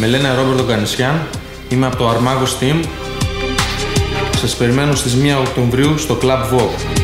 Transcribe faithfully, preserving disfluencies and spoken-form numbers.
Με λένε Ρόμπερτο Γκανισιάν, είμαι από το Armagos Team. Σας περιμένω στις μία Οκτωβρίου στο Club Vogue.